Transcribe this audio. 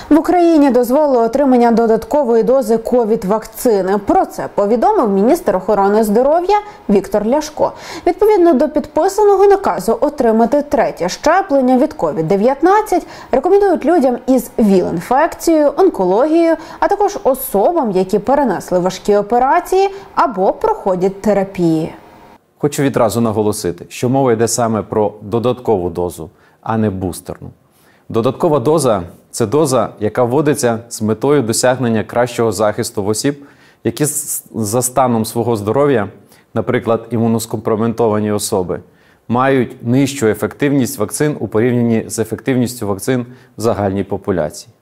В Україні дозволили отримання додаткової дози ковід-вакцини. Про це повідомив міністр охорони здоров'я Віктор Ляшко. Відповідно до підписаного наказу отримати третє щеплення від ковід-19 рекомендують людям із ВІЛ-інфекцією, онкологією, а також особам, які перенесли важкі операції або проходять терапії. Хочу відразу наголосити, що мова йде саме про додаткову дозу, а не бустерну. Додаткова доза – це доза, яка вводиться з метою досягнення кращого захисту в осіб, які за станом свого здоров'я, наприклад, імуноскомпрометовані особи, мають нижчу ефективність вакцин у порівнянні з ефективністю вакцин в загальній популяції.